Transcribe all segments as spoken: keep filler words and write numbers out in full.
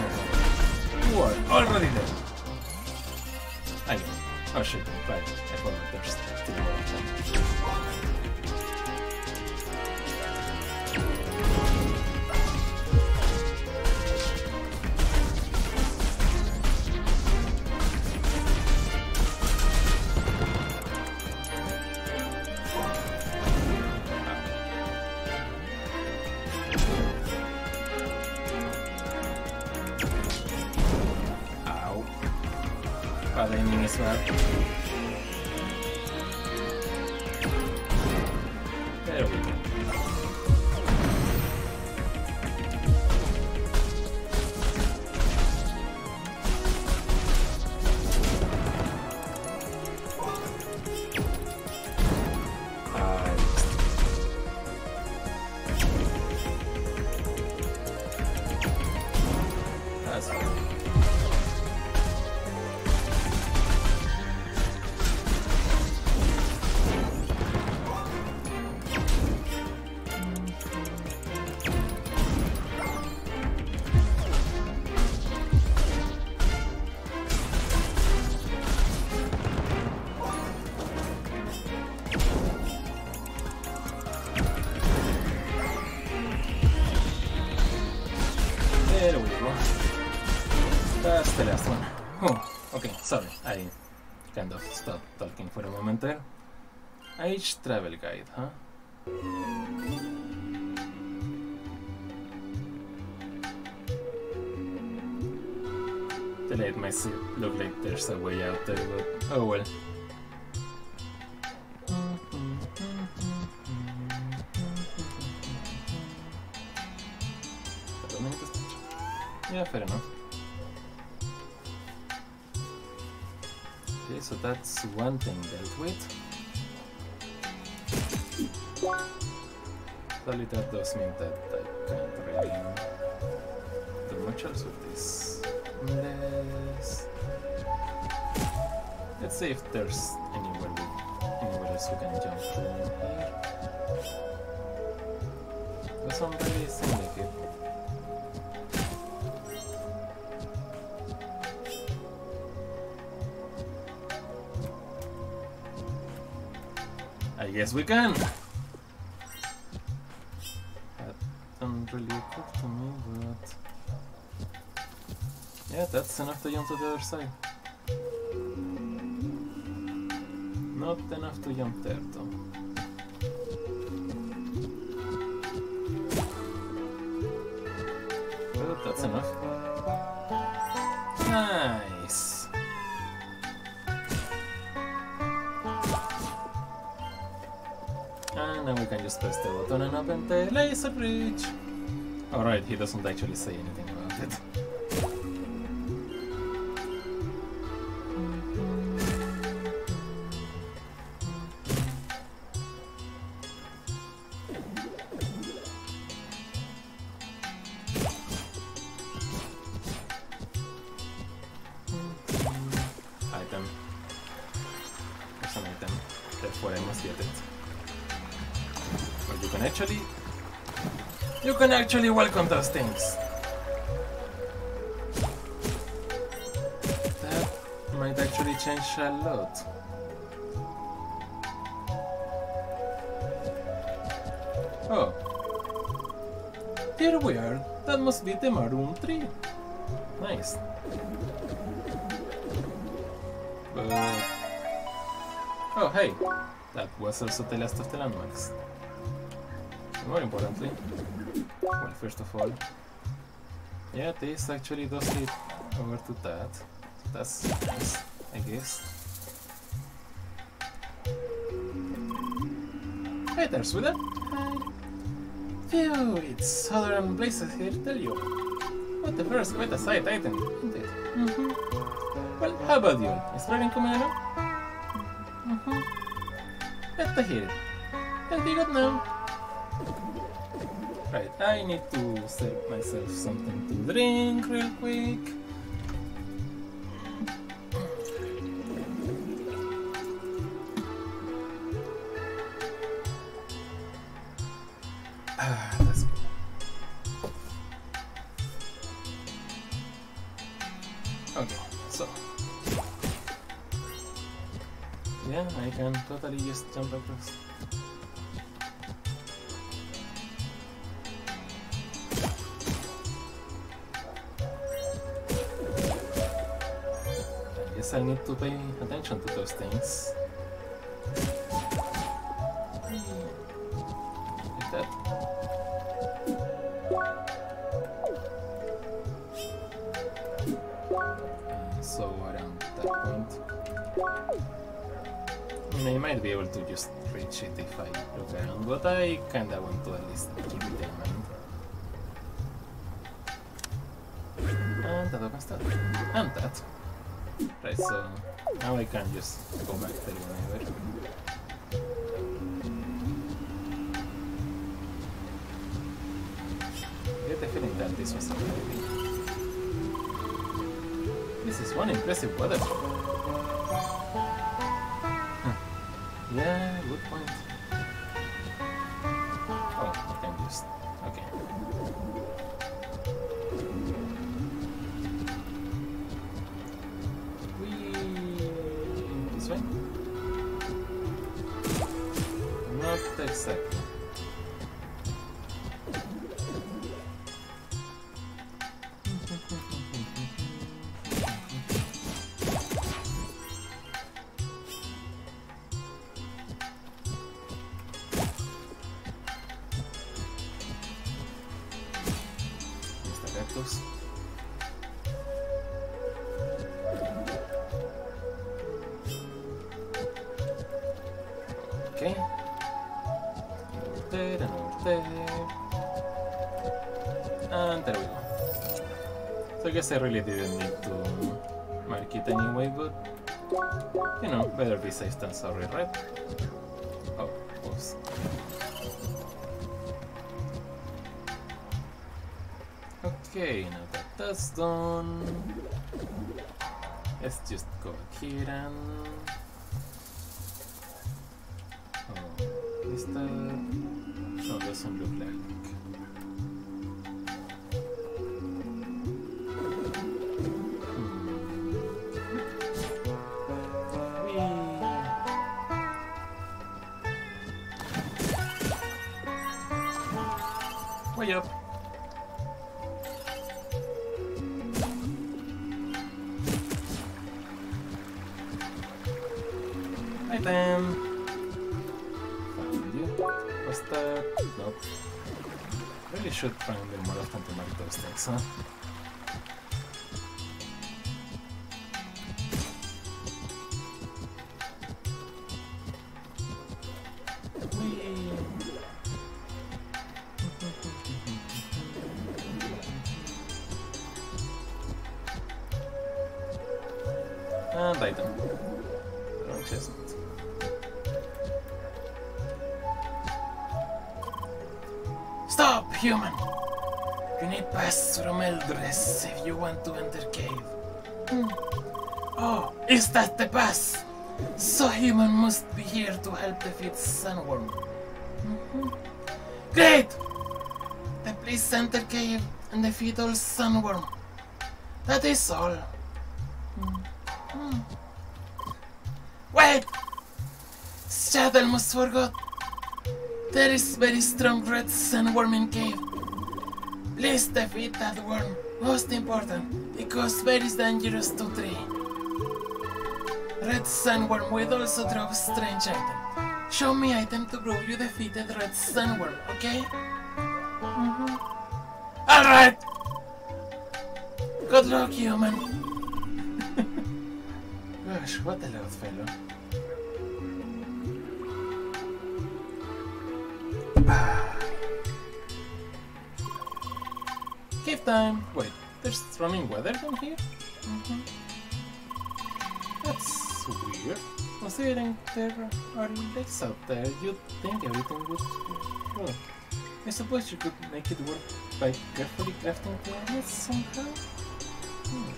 You are already there. I know. Oh shit, right. I forgot there's still more of them. Aiming as well. There we go. That's right. There we go. That's the last one. Oh, okay, sorry, I kind of stopped talking for a moment there. Age travel guide, huh? Delayed might see, look like there's a way out there, but oh well. Yeah, fair enough. Okay, so that's one thing dealt with. Probably that does mean that I can't really do much else with this. Unless... Let's see if there's anywhere, we, anywhere else we can jump to here. Doesn't really seem like it. I guess we can! That doesn't really occur to me, but... Yeah, that's enough to jump to the other side. Not enough to jump there, though. But that's enough. Nice! And now we can just press the button and open the laser bridge. Alright, he doesn't actually say anything about it. Item. There's an item. Therefore I must get it. But you can actually... You can actually welcome those things! That might actually change a lot. Oh. Here we are. That must be the Maroon tree. Nice. But... Oh, hey! That was also the last of the landmarks. More importantly, well, first of all, yeah, this actually does lead over to that. That's nice, I guess. Hey there, Suda! Hi! Phew, it's hotter than blazes here, tell you. What the first, quite a sight item, isn't it? Mm-hmm. Well, how about you? Is Dragon coming along? Mm-hmm. Let me hear it. I'll be good now. Right, I need to serve myself something to drink real quick. Ah, that's good. Okay, so yeah, I can totally just jump across. I guess I need to pay attention to those things. Like that. And so around that point. I mean, I might be able to just reach it if I look around, but I kinda want to at least keep it in mind. And that opens that. And that. Right, so now I can just go back there whenever. I get the feeling that this was already. This is one impressive waterfall. Huh. Yeah, good point. Oh, I can just. Okay. This way? Not exactly. Mr. Cactus. Okay. There and over there. And there we go. So I guess I really didn't need to mark it anyway, but you know, better be safe than sorry, right? Oh, oops. Okay, now that that's done, let's just go back here and. Oh, is that? No, doesn't look like. Way up. Item. Found you. What's that? Nope. Really should find them more often to mark those things, huh? And item. Wrong chestnut. Stop, human! You need pass through Meldres if you want to enter cave. Hmm. Oh, is that the pass? So human must be here to help defeat Sunworm. Mm-hmm. Great! Then please enter cave and defeat all Sunworm. That is all. Hmm. Wait! Shadow almost forgot. There is very strong red sandworm in cave. Please defeat that worm. Most important, because very dangerous to tree. Red sandworm will also drop strange item. Show me item to prove you defeated red sandworm, okay? Mm-hmm. Alright! Good luck, human. Gosh, what a loud fellow. Cave time! Wait, there's running weather down here? Mm-hmm. That's weird. Considering there are lakes out there, you'd think everything would work. I suppose you could make it work by carefully crafting planets somehow? Hmm.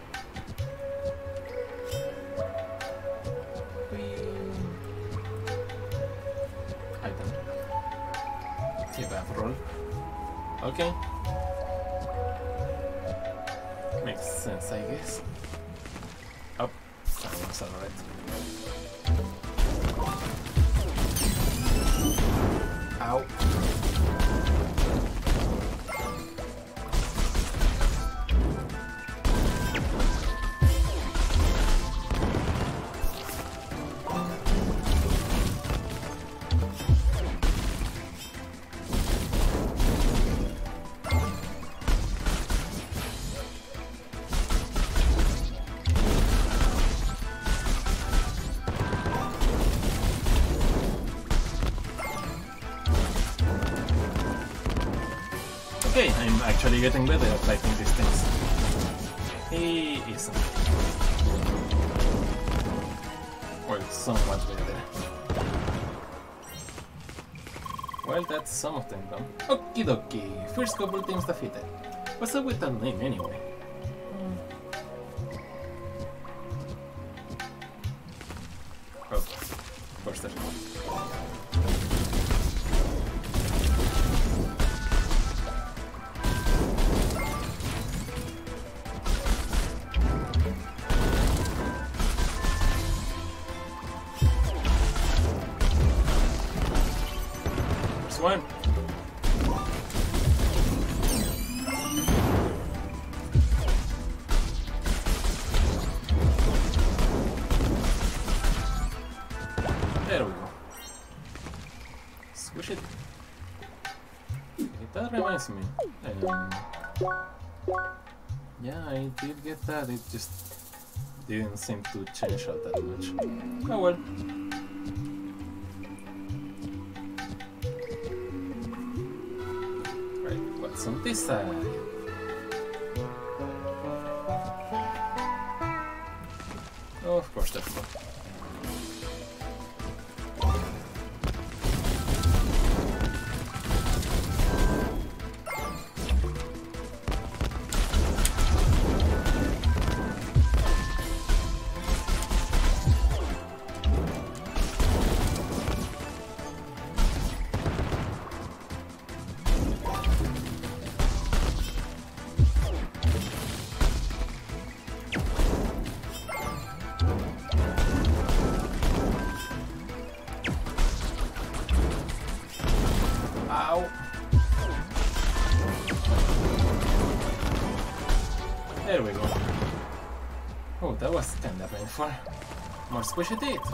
Item. Give up roll. Okay. Makes sense, I guess. Oh, that was alright. Ow. Okay, I'm actually getting better at fighting these things. He isn't. Well, somewhat better. Well, that's some of them done. Okie dokie, first couple teams defeated. What's up with that name anyway? Hmm. Oh, of course there's one. One. There we go. Squish it. That reminds me. Um, yeah, I did get that. It just didn't seem to change out that much. Oh well. What's on this side? Oh, of course there's more. There we go. Oh, that was kinda painful. More squishy teeth.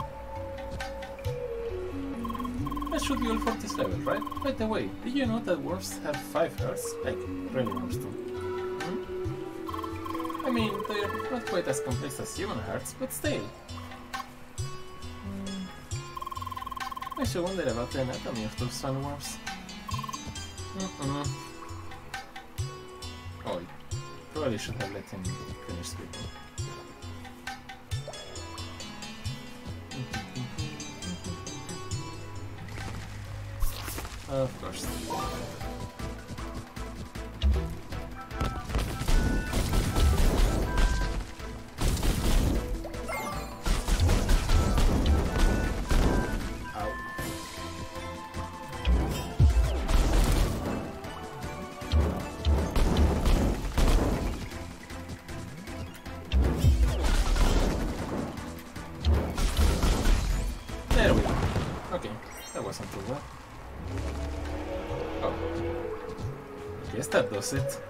That should be all for this level, right? By the way, did you know that worms have five hearts? Like, really worms too. Hmm? I mean, they're not quite as complex as human hearts, but still. Hmm. I should wonder about the anatomy of those sandworms. Mm-mm. Oh, probably should have let him finish speaking. Of course. There we go. Okay, that wasn't too bad. Oh. Guess that does it.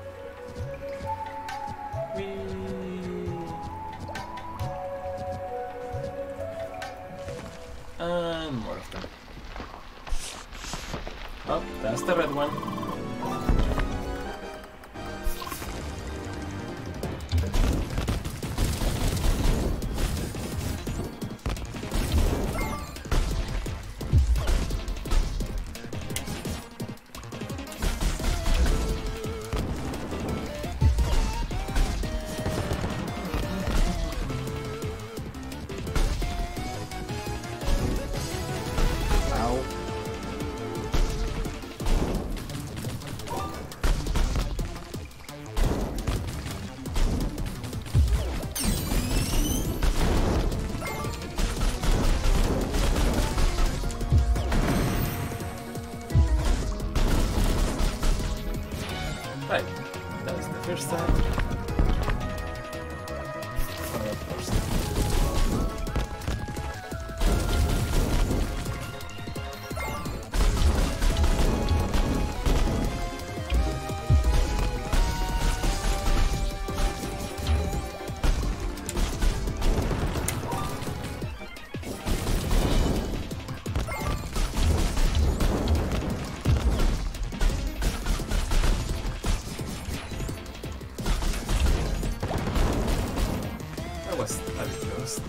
Whee! And more of them. Oh, that's the red one. was ridiculous.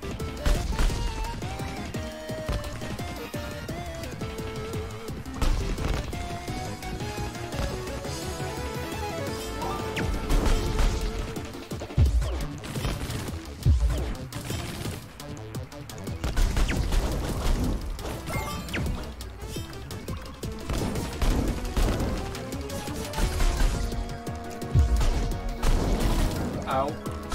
Ow.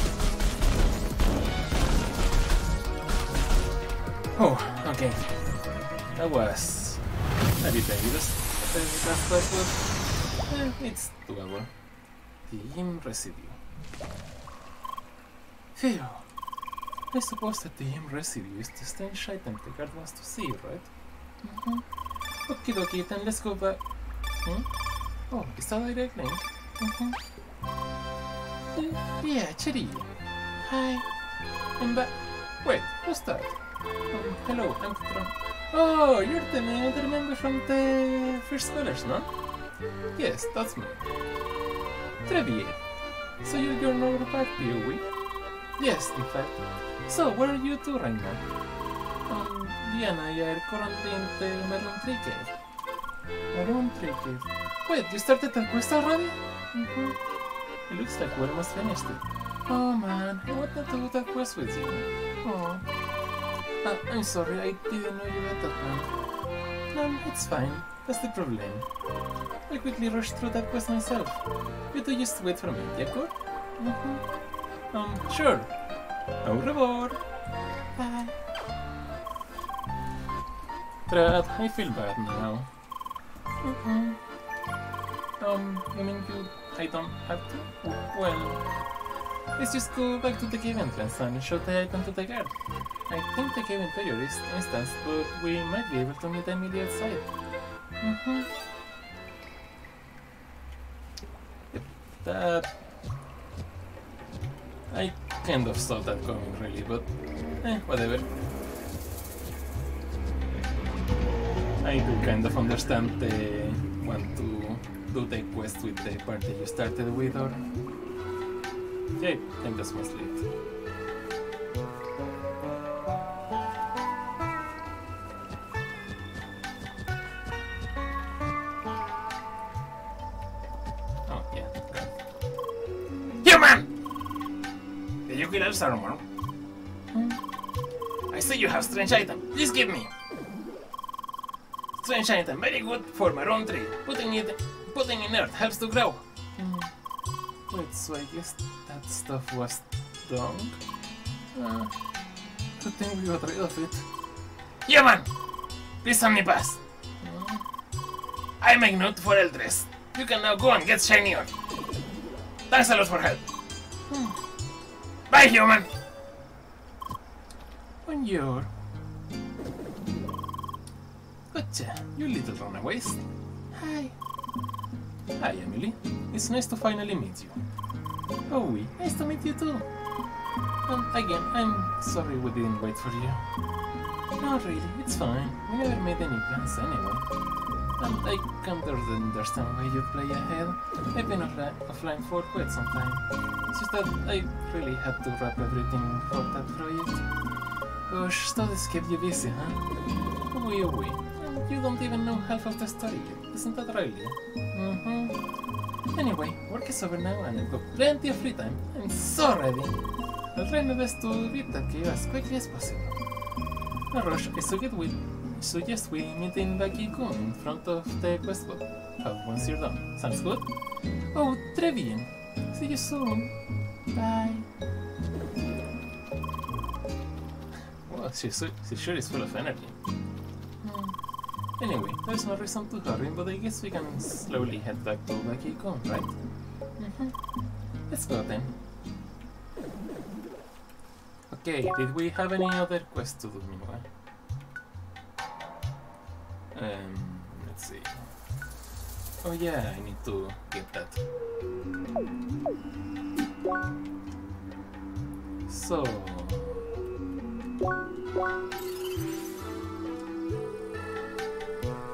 Oh, okay. That was a bit dangerous. That stuff was... Eh, it's doable. Team residue. Phew. I suppose that the team residue is the strange item the guard wants to see, right? Mm-hmm. Okie dokie, then let's go back. Hmm? Oh, is that a direct link? Mm-hmm. Yeah, Chiri. Hi. I'm back. Wait, who's that? Um, hello, I'm Tron. Oh, you're the man I remember from the First Scholars, no? Yes, that's me. Trevier. So you're your normal party, are we? Yes, in fact. So, where are you two right now? Um, Diana and I are currently in the Maroon Tree Cave. Maroon Tree Cave. Wait, you started that quest already? Mm-hmm. It looks like we're almost finished it. Oh man, I wanted to do that quest with you. Oh. Uh, I'm sorry, I didn't know you had that one. No, it's fine. That's the problem. I quickly rushed through that quest myself. You two just wait for me, d'accord? Mm-hmm. Um, sure. Au revoir. Bye. Brad, I feel bad now. Mm-hmm. Um, you mean you... I don't have to? Well, let's just go back to the cave entrance and show the item to the guard. I think the cave interior is instanced, but we might be able to meet Emily outside. Mm-hmm. Yep, that... I kind of saw that coming, really, but... eh, whatever. I do kind of understand the want to do the quest with the party you started with, or... yeah, I think that's mostly it. Oh, yeah, good. Human! Did you kill El Sarmor? Hmm? I see you have strange item. Please give me! Strange item, very good for my own tree. Putting it putting in earth helps to grow. Mm. Wait, so I guess that stuff was wrong? Uh, I think we got rid of it. Human! Please let me pass. Mm. I make note for Eldres. You can now go and get shiny on. Thanks a lot for help. Hmm. Bye, human! Bonjour. Gotcha, you little runaways. Hi. Hi, Emily. It's nice to finally meet you. Oh, oui. Nice to meet you too. Um, again, I'm sorry we didn't wait for you. No, really, it's fine. We never made any plans anyway. And I can't understand why you'd play ahead. I've been offline, offline for quite some time. It's just that I really had to wrap everything for that project. Gosh, studies kept you busy, huh? Oui, oui. You don't even know half of the story yet, isn't that right? Mm-hmm. Anyway, work is over now and I've got plenty of free time. I'm so ready. I'll try my best to beat that cave as quickly as possible. No rush, I suggest we, suggest we meet in Bakikun in front of the quest book. Oh, once you're done. Sounds good? Oh, très bien. See you soon. Bye. Well, she, she sure is full of energy. Anyway, there's no reason to hurry, but I guess we can slowly head back to Bakikon, right? Mm-hmm. Let's go then. Okay, did we have any other quests to do meanwhile? Um, let's see. Oh yeah, I need to get that. So...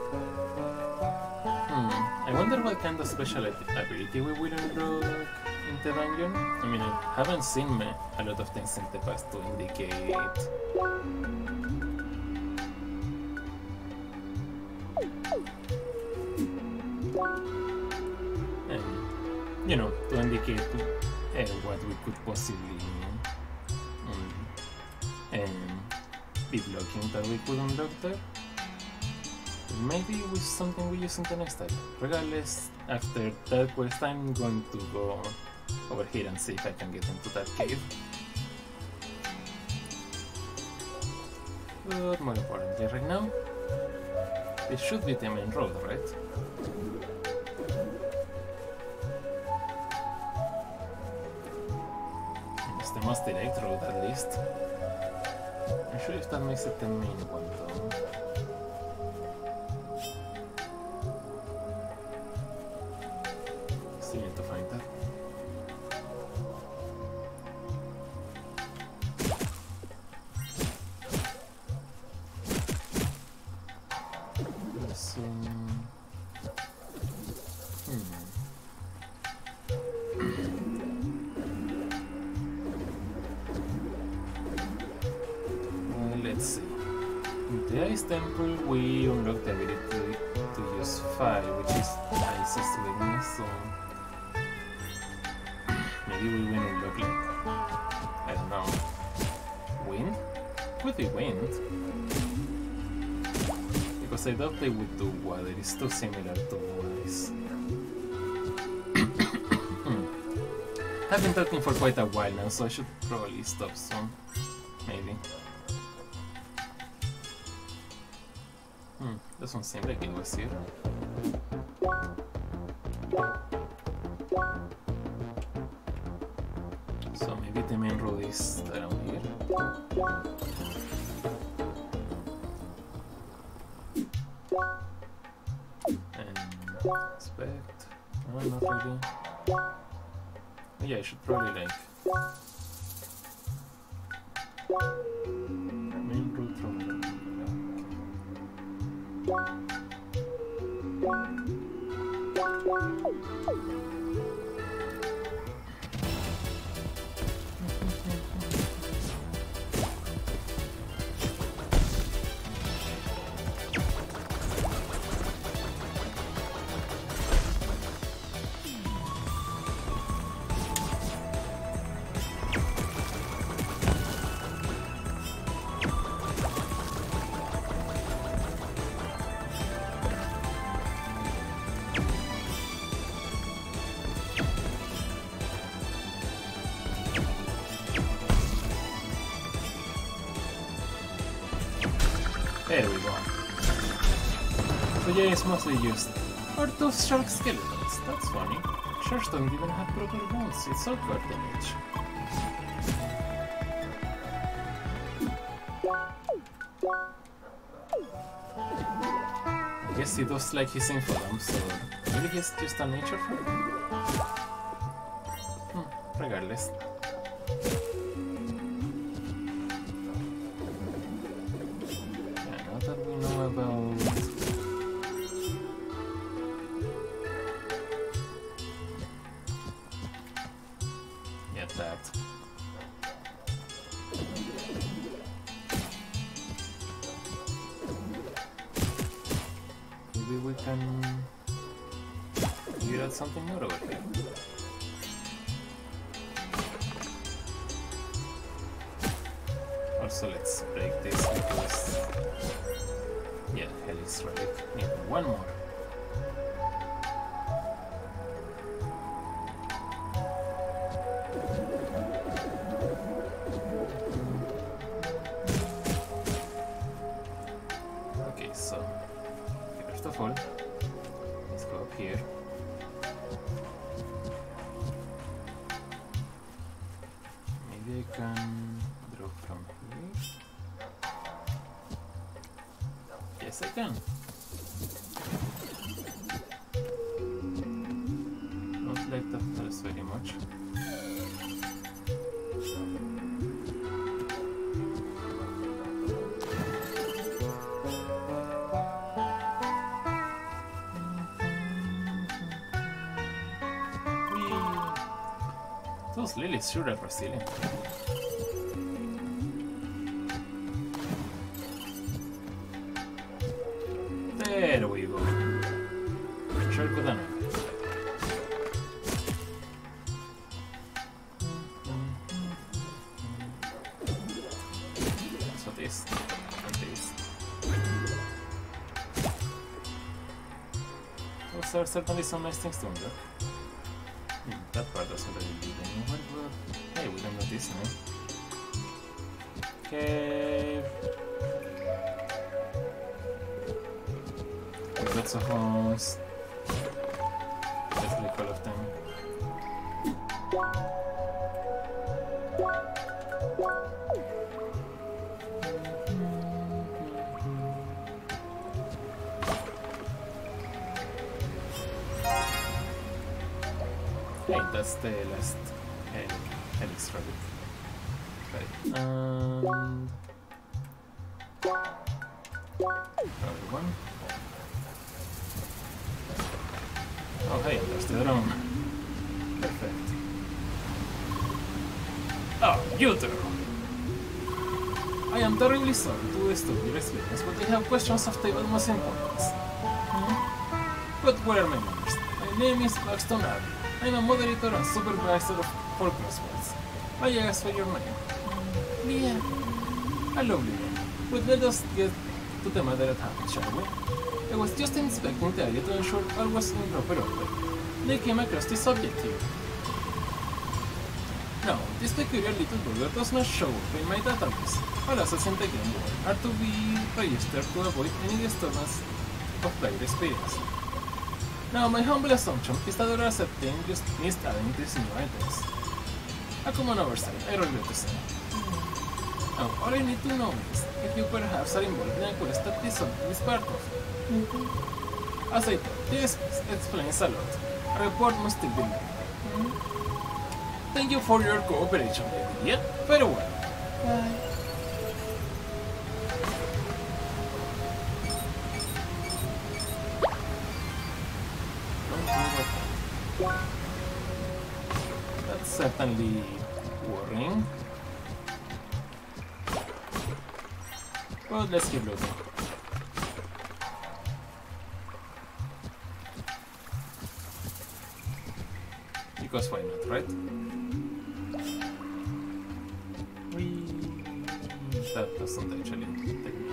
I wonder what kind of special ability we will unlock in the dungeon. I mean, I haven't seen a lot of things in the past to indicate and, you know, to indicate uh, what we could possibly um, um, be blocking that we could unlock there. Maybe with something we use in the next time. Regardless, after that quest I'm going to go over here and see if I can get into that cave. But more importantly right now, this should be the main road, right? It's the most direct road at least. I'm sure if that makes it the main one though. Still need to find that. So, hmm. Well, let's see. In the Ice Temple, we unlocked the ability to, to use fire, which is Ice's weakness, so maybe we will unlock like, I don't know, wind? Could be wind. Because I doubt they would do water, it's too similar to ice. I've been talking for quite a while now, so I should probably stop soon. Maybe. Hmm, doesn't seem like it was here. So maybe the main road is around here. And inspect. No, not really. Oh, yeah, I should probably like main route from the There we go. So yeah, it's mostly used. Or those shark skeletons, that's funny. Sharks don't even have proper bones, it's all cartilage. I guess he does like his infodump, so maybe he's just a nature friend? Hmm, regardless. About yeah, that. Maybe we can figure out something more over here. Also, let's break this because yeah, hell is right. Need one more. Okay, so first of all, let's go up here. Maybe I can drop from here. Yes, I can. Not like that hurts very much. Those lilies sure are resilient. There we go. Shortcut on it. That's what this. And this. Those are certainly some nice things to unlock. Hmm, that part doesn't really lead anywhere, but hey, we can do this now. Okay. There's lots of homes. Let's click all of them. Hey, that's the last uh, helix rabbit. Right. Um, another one. Oh, hey, there's the drone. Perfect. Oh, you two! I am terribly sorry to disturb your experience, but I have questions of the utmost importance. Hmm? But where are my manners? My name is Blackstone Abbey. I'm a moderator and supervisor of Folklore Sports. I asked for your name. Yeah, a lovely name. But let us get to the matter at hand, shall we? I was just inspecting the area to ensure all was in proper order. They came across this object here. Now, this peculiar little burger does not show up in my database. All assets in the game world are to be registered to avoid any disturbance of player experience. Now, my humble assumption is that our accepting just missed adding these new items. A common oversight, I regret to say. Now, all I need to know is if you perhaps are involved in a quest that this object is part of. Mm-hmm. As I thought, this explains a lot. A report must still be made. Mm-hmm. Thank you for your cooperation, lady. Yeah, very well. Bye. That's certainly worrying. Well, let's keep looking. Because why not, right? We... That doesn't actually take me.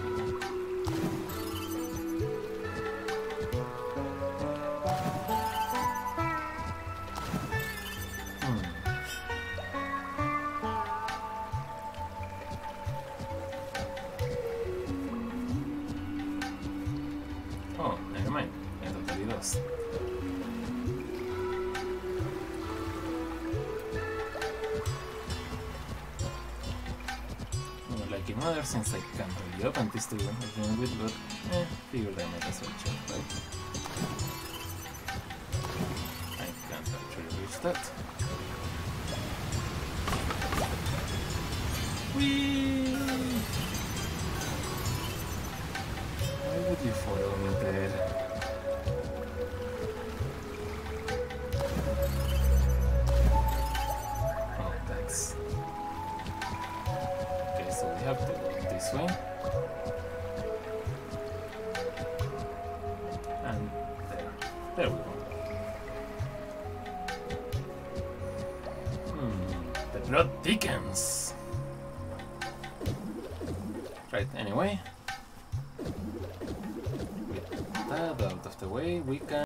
Oh, never mind. I totally lost. Well, like in other since I can't really open this to begin with, but eh, figured I might as well check, right? I can't actually reach that. Whee! Why would you follow me there? Oh, thanks. Okay, so we have to go this way. And there. There we go. Hmm, the plot thickens. Right, anyway. With that out of the way, we can